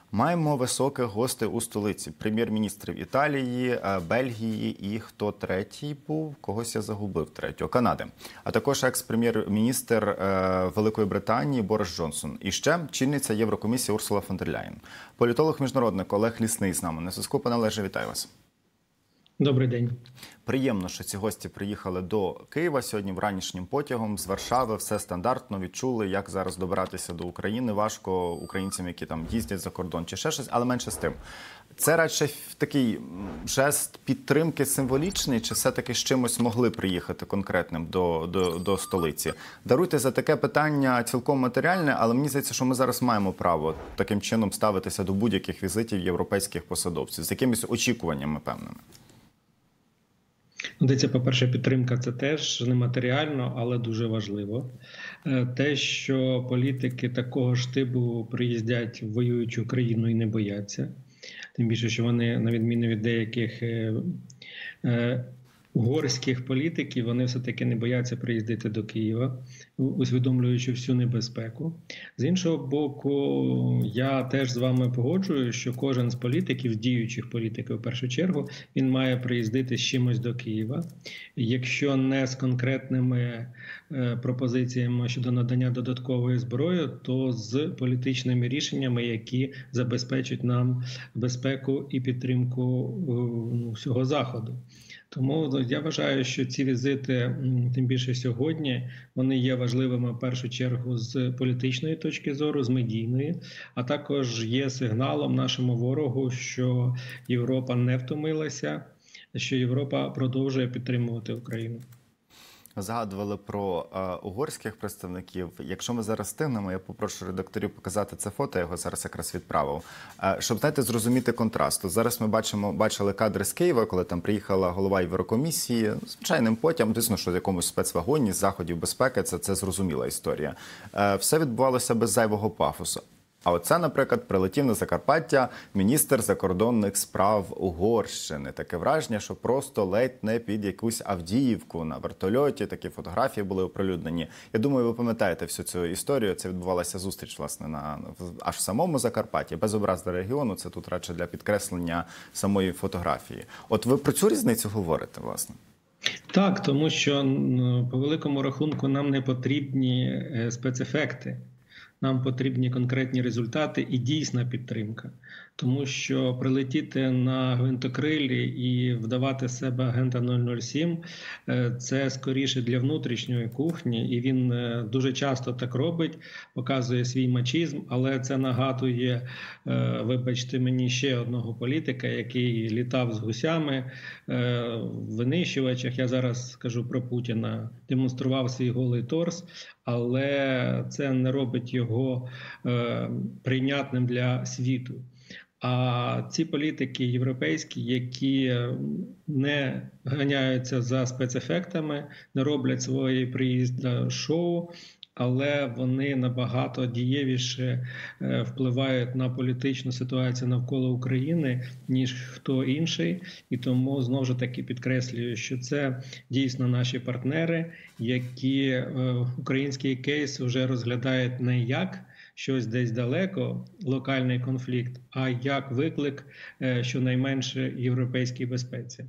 Маємо високих гостей у столиці. Прем'єр-міністрів Італії, Бельгії і хто третій був? Когось я загубив третього. Канади. А також екс-прем'єр-міністр Великої Британії Борис Джонсон. І ще чільниця Єврокомісії Урсула фон дер Ляєн. Політолог-міжнародник Олег Лісний з нами на зв'язку. Пане Олеже, вітаю вас. Добрий день. Приємно, що ці гості приїхали до Києва сьогодні вранішнім потягом з Варшави. Все стандартно, відчули, як зараз добиратися до України. Важко українцям, які там їздять за кордон чи ще щось, але менше з тим. Це радше такий жест підтримки символічний, чи все-таки з чимось могли приїхати конкретним до столиці? Даруйте за таке питання цілком матеріальне, але мені здається, що ми зараз маємо право таким чином ставитися до будь-яких візитів європейських посадовців з якимись очікуваннями певними. Це, по-перше, підтримка – це теж нематеріально, але дуже важливо. Те, що політики такого ж типу приїздять в воюючу країну і не бояться. Тим більше, що вони, на відміну від деяких угорських політиків, вони все-таки не бояться приїздити до Києва, усвідомлюючи всю небезпеку. З іншого боку, я теж з вами погоджуюсь, що кожен з політиків, з діючих політиків в першу чергу, він має приїздити з чимось до Києва. Якщо не з конкретними пропозиціями щодо надання додаткової зброї, то з політичними рішеннями, які забезпечать нам безпеку і підтримку всього Заходу. Тому я вважаю, що ці візити, тим більше сьогодні, вони є важливими в першу чергу з політичної точки зору, з медійної, а також є сигналом нашому ворогу, що Європа не втомилася, що Європа продовжує підтримувати Україну. Згадували про угорських представників. Якщо ми зараз встигнемо, я попрошу редакторів показати це фото, я його зараз якраз відправив. Щоб, знаєте, зрозуміти контраст. Зараз ми бачили кадри з Києва, коли там приїхала голова Єврокомісії, звичайним потягом, звісно, що в якомусь спецвагоні з заходів безпеки, це зрозуміла історія. Все відбувалося без зайвого пафосу. А оце, наприклад, прилетів на Закарпаття міністр закордонних справ Угорщини. Таке враження, що просто ледь не під якусь Авдіївку на вертольоті. Такі фотографії були оприлюднені. Я думаю, ви пам'ятаєте всю цю історію. Це відбувалася зустріч, власне, аж в самому Закарпатті. Без образ до регіону, це тут радше для підкреслення самої фотографії. От ви про цю різницю говорите, власне? Так, тому що по великому рахунку нам не потрібні спецефекти. Нам потрібні конкретні результати і дійсна підтримка. Тому що прилетіти на гвинтокрилі і вдавати себе агента 007 – це скоріше для внутрішньої кухні. І він дуже часто так робить, показує свій мачізм, але це нагадує, вибачте мені, ще одного політика, який літав з гусями в винищувачах. Я зараз скажу про Путіна. Демонстрував свій голий торс, але це не робить його прийнятним для світу. А ці політики європейські, які не ганяються за спецефектами, не роблять свої приїзди шоу, але вони набагато дієвіше впливають на політичну ситуацію навколо України, ніж хто інший. І тому, знову ж таки, підкреслюю, що це дійсно наші партнери, які український кейс вже розглядають не як щось десь далеко, локальний конфлікт, а як виклик щонайменше європейській безпеці.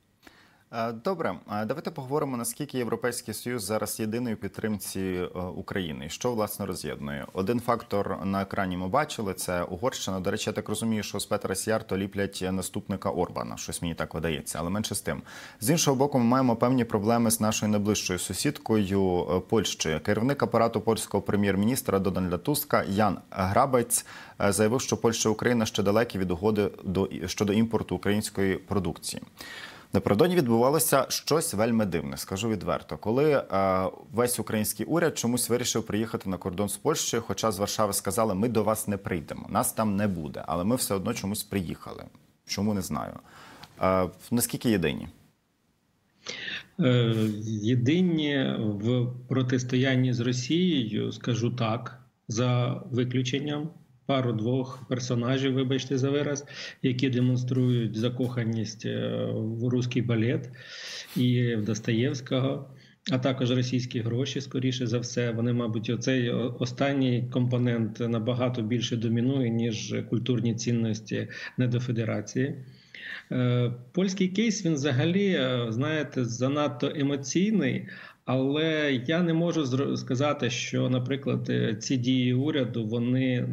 Добре, давайте поговоримо, наскільки Європейський Союз зараз єдиний у підтримці України. Що, власне, роз'єднує? Один фактор на екрані ми бачили – це Угорщина. До речі, я так розумію, що з Петра Сіярто ліплять наступника Орбана. Щось мені так видається, але менше з тим. З іншого боку, ми маємо певні проблеми з нашою найближчою сусідкою Польщею. Керівник апарату польського прем'єр-міністра Дональда Туска Ян Грабець заявив, що Польща і Україна ще далекі від угоди щодо імпорту української продукції. Напередодні відбувалося щось вельми дивне, скажу відверто, коли весь український уряд чомусь вирішив приїхати на кордон з Польщею, хоча з Варшави сказали, ми до вас не прийдемо, нас там не буде, але ми все одно чомусь приїхали. Чому, не знаю. Наскільки єдині? Єдині в протистоянні з Росією, скажу так, за виключенням пару-двох персонажів, вибачте за вираз, які демонструють закоханість в русський балет і в Достоєвського. а також російські гроші, скоріше за все. Вони, мабуть, оцей останній компонент набагато більше домінує, ніж культурні цінності недофедерації. Польський кейс, він взагалі, знаєте, занадто емоційний, але я не можу сказати, що, наприклад, ці дії уряду, вони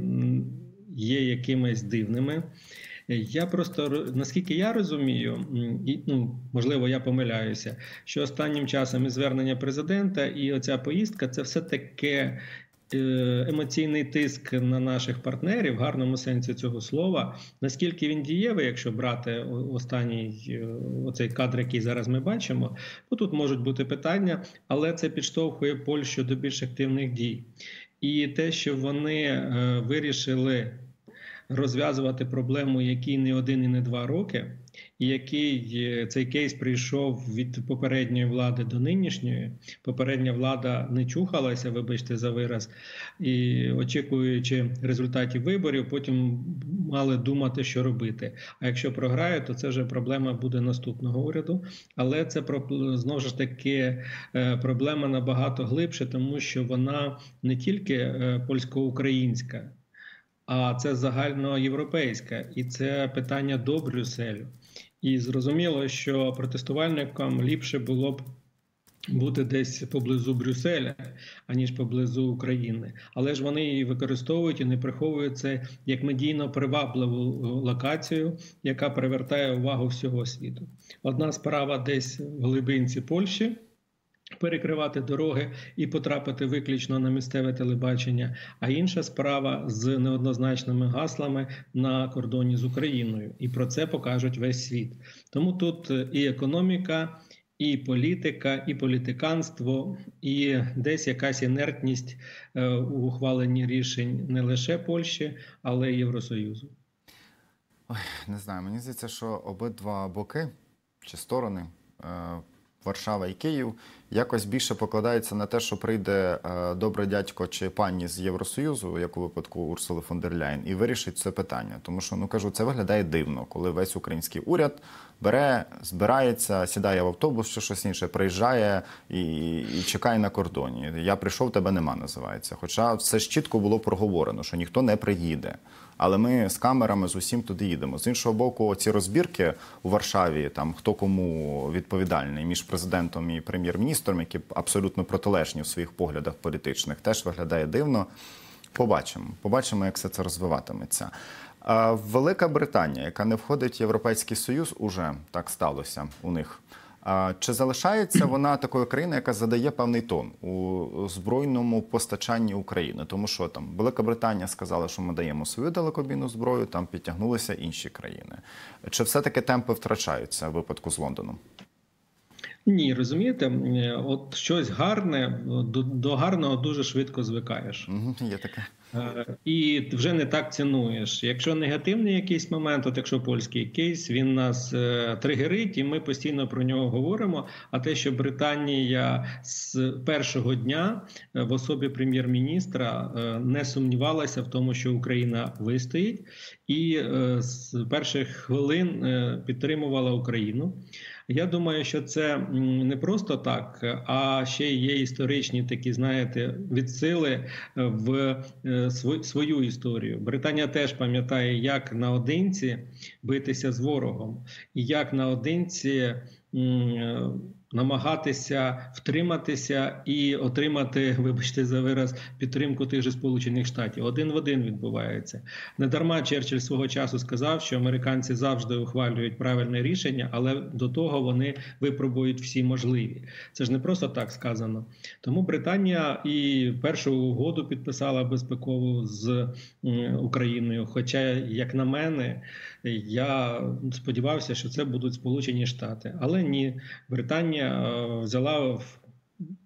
є якимись дивними. Я просто, наскільки я розумію, і, можливо, я помиляюся, що останнім часом і звернення президента, і оця поїздка – це все таке емоційний тиск на наших партнерів, в гарному сенсі цього слова. Наскільки він дієвий, якщо брати останній оцей кадр, який зараз ми бачимо, то тут можуть бути питання, але це підштовхує Польщу до більш активних дій. І те, що вони вирішили розв'язувати проблему, якій не 1 і не 2 роки, і який цей кейс прийшов від попередньої влади до нинішньої. Попередня влада не чухалася, вибачте за вираз, і очікуючи результатів виборів, потім мали думати, що робити. А якщо програють, то це вже проблема буде наступного уряду. Але це, знову ж таки, проблема набагато глибше, тому що вона не тільки польсько-українська, а це загальноєвропейська, і це питання до Брюсселю. І зрозуміло, що протестувальникам ліпше було б бути десь поблизу Брюсселя, аніж поблизу України. Але ж вони її використовують і не приховують це як медійно привабливу локацію, яка привертає увагу всього світу. Одна справа десь в глибинці Польщі, перекривати дороги і потрапити виключно на місцеве телебачення, а інша справа з неоднозначними гаслами на кордоні з Україною. І про це покажуть весь світ. Тому тут і економіка, і політика, і політиканство, і десь якась інертність у ухваленні рішень не лише Польщі, але й Євросоюзу. Ой, не знаю, мені здається, що обидва боки чи сторони, Варшава і Київ, якось більше покладаються на те, що прийде добрий дядько чи пані з Євросоюзу, як у випадку Урсули фон дер Ляєн, і вирішить це питання. Тому що, кажу, це виглядає дивно, коли весь український уряд бере, збирається, сідає в автобус чи щось інше, приїжджає і чекає на кордоні. Я прийшов, тебе нема, називається. Хоча все ж чітко було проговорено, що ніхто не приїде. Але ми з камерами з усім туди їдемо. З іншого боку, ці розбірки у Варшаві, там хто кому відповідальний між президентом і прем'єр-міністром, які абсолютно протилежні у своїх поглядах політичних, теж виглядає дивно. Побачимо, як все це розвиватиметься. Велика Британія, яка не входить в Європейський Союз, уже так сталося у них. Чи залишається вона такою країною, яка задає певний тон у збройному постачанні України? Тому що там Велика Британія сказала, що ми даємо свою далекобійну зброю, там підтягнулися інші країни. Чи все-таки темпи втрачаються в випадку з Лондоном? Ні, розумієте, от щось гарне, до гарного дуже швидко звикаєш. Є таке. І вже не так цінуєш. Якщо негативний якийсь момент, от якщо польський кейс, він нас тригерить, і ми постійно про нього говоримо. А те, що Британія з першого дня в особі прем'єр-міністра не сумнівалася в тому, що Україна вистоїть, і з перших хвилин підтримувала Україну. Я думаю, що це не просто так, а ще є історичні такі, знаєте, відсили в свою історію. Британія теж пам'ятає, як наодинці битися з ворогом, і як наодинці намагатися втриматися і отримати, вибачте за вираз, підтримку тих же Сполучених Штатів. Один в один відбувається. Недарма Черчилль свого часу сказав, що американці завжди ухвалюють правильне рішення, але до того вони випробують всі можливі. Це ж не просто так сказано. Тому Британія і першу угоду підписала безпекову з Україною. Хоча, як на мене, я сподівався, що це будуть Сполучені Штати. Але ні, Британія взяла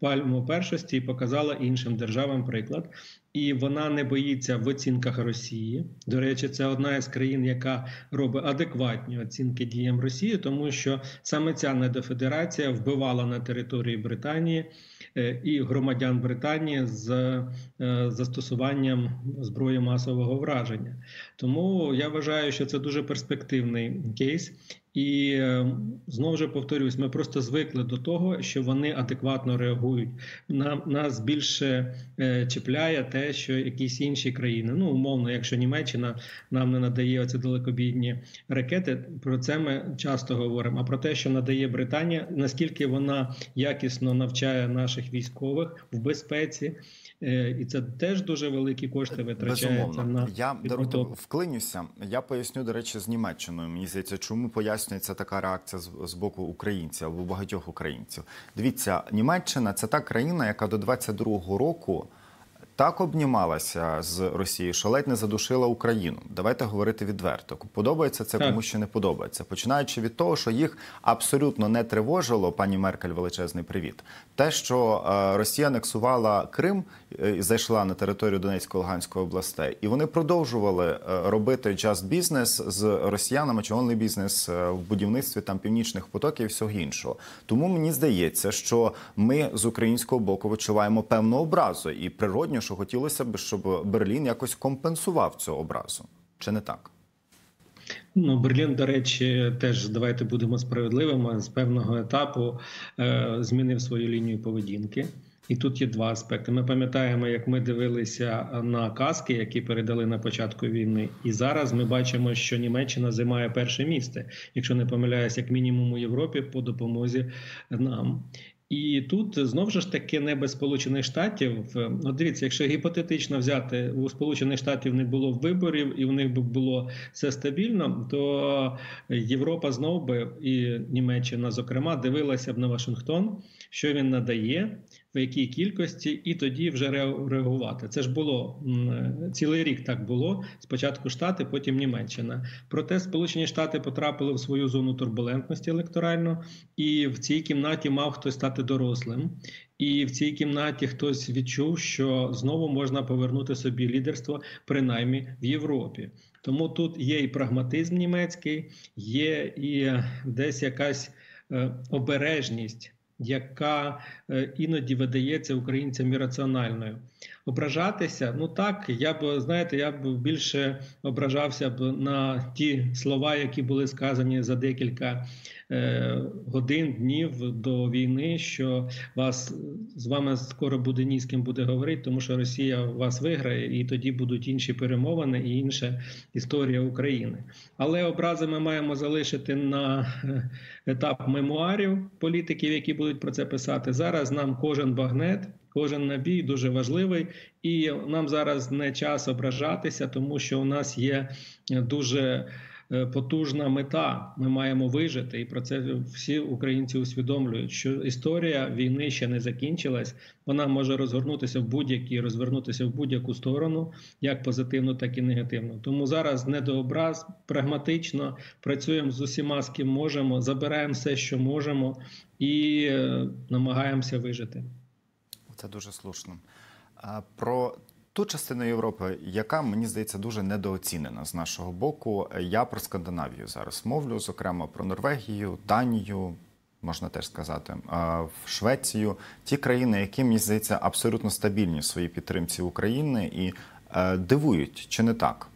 пальму першості і показала іншим державам приклад. І вона не боїться в оцінках Росії. До речі, це одна із країн, яка робить адекватні оцінки діям Росії, тому що саме ця недофедерація вбивала на території Британії і громадян Британії з застосуванням зброї масового враження. Тому я вважаю, що це дуже перспективний кейс. І знову ж повторюсь, ми просто звикли до того, що вони адекватно реагують. Нас більше чіпляє те, що якісь інші країни, ну умовно, якщо Німеччина нам не надає оці далекобійні ракети, про це ми часто говоримо. А про те, що надає Британія, наскільки вона якісно навчає наших військових в безпеці, і це теж дуже великі кошти витрачаються на я вклинюся. Я поясню, до речі, з Німеччиною. Мені здається, чому пояснюється така реакція з боку українців або багатьох українців. Дивіться, Німеччина – це та країна, яка до 22-го року так обнімалася з Росією, що ледь не задушила Україну. Давайте говорити відверто. Подобається це комусь чи не подобається. Починаючи від того, що їх абсолютно не тривожило, пані Меркель, величезний привіт, те, що Росія анексувала Крим і зайшла на територію Донецької та Луганської областей, і вони продовжували робити just business з росіянами, чи only бізнес в будівництві там північних потоків і всього іншого. Тому мені здається, що ми з українського боку відчуваємо певну образу і природньо, що хотілося б, щоб Берлін якось компенсував цю образу. Чи не так? Ну, Берлін, до речі, теж, давайте будемо справедливими, з певного етапу змінив свою лінію поведінки. І тут є два аспекти. Ми пам'ятаємо, як ми дивилися на каски, які передали на початку війни. І зараз ми бачимо, що Німеччина займає перше місце, якщо не помиляюсь, як мінімум у Європі по допомозі нам. І тут, знову ж таки, не без Сполучених Штатів. От дивіться, якщо гіпотетично взяти, у Сполучених Штатів не було виборів і у них би було все стабільно, то Європа знову би, і Німеччина, зокрема, дивилася б на Вашингтон, що він надає, в якій кількості, і тоді вже реагувати. Це ж було, цілий рік так було. Спочатку Штати, потім Німеччина. Проте Сполучені Штати потрапили в свою зону турбулентності електоральну, і в цій кімнаті мав хтось стати дорослим. І в цій кімнаті хтось відчув, що знову можна повернути собі лідерство, принаймні в Європі. Тому тут є і прагматизм німецький, є і десь якась обережність, яка іноді видається українцям ірраціональною. Ображатися, ну так, я б більше ображався б на ті слова, які були сказані за декілька годин, днів до війни, що з вами скоро буде ні з ким буде говорити, тому що Росія вас виграє, і тоді будуть інші перемовини і інша історія України. Але образи ми маємо залишити на етап мемуарів політиків, які будуть про це писати. Зараз нам кожен багнет, кожен набій дуже важливий, і нам зараз не час ображатися, тому що у нас є дуже потужна мета. Ми маємо вижити, і про це всі українці усвідомлюють, що історія війни ще не закінчилась. Вона може розвернутися в будь-яку сторону, як позитивно, так і негативно. Тому зараз не до образ, прагматично працюємо з усіма, з ким можемо, забираємо все, що можемо, і намагаємося вижити. Це дуже слушно. Про ту частину Європи, яка, мені здається, дуже недооцінена з нашого боку. Я про Скандинавію зараз мовлю, зокрема про Норвегію, Данію, можна теж сказати, в Швецію. Ті країни, які, мені здається, абсолютно стабільні в своїй підтримці України і дивують, чи не так?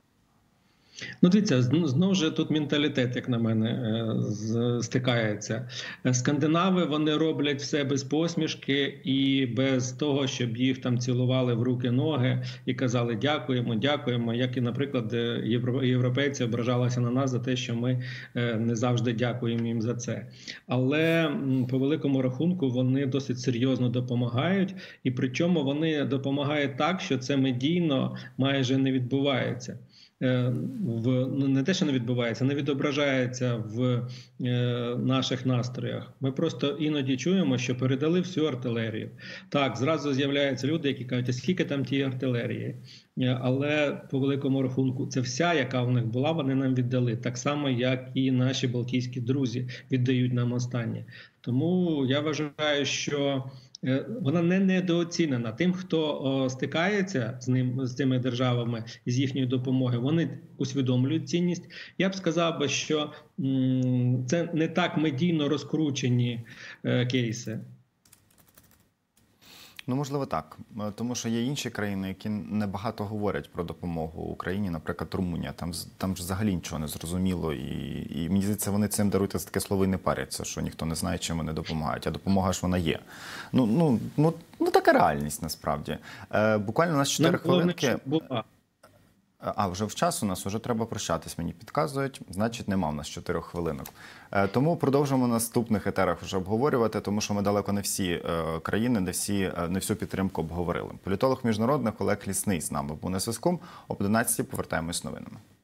Ну, дивіться, знову ж тут менталітет, як на мене, стикається. Скандинави, вони роблять все без посмішки і без того, щоб їх там цілували в руки-ноги і казали дякуємо, дякуємо, як і, наприклад, європейці ображалися на нас за те, що ми не завжди дякуємо їм за це. Але по великому рахунку вони досить серйозно допомагають, і причому вони допомагають так, що це медійно майже не відбувається. Не те, що не відбувається, не відображається в наших настроях. Ми просто іноді чуємо, що передали всю артилерію. Так, зразу з'являються люди, які кажуть, а скільки там тієї артилерії? Але по великому рахунку це вся, яка в них була, вони нам віддали. Так само, як і наші балтійські друзі віддають нам останнє. Тому я вважаю, що вона не недооцінена. Тим, хто стикається з цими державами і з їхньою допомогою, вони усвідомлюють цінність. Я б сказав би, що це не так медійно розкручені кейси. Ну, можливо, так. Тому що є інші країни, які небагато говорять про допомогу Україні, наприклад, Румунія. Там ж взагалі нічого не зрозуміло. І мені здається, вони цим, даруйте за таке слово, і не паряться, що ніхто не знає, чим вони допомагають. А допомога ж вона є. Ну, така реальність, насправді. Буквально у нас 4 хвилинки. А, вже в час у нас, вже треба прощатись, мені підказують, значить нема у нас 4 хвилинок. Тому продовжимо на наступних етерах вже обговорювати, тому що ми далеко не всі країни, не всю підтримку обговорили. Політолог міжнародник Олег Лісний з нами був на зв'язку. Об 11:00 повертаємось з новинами.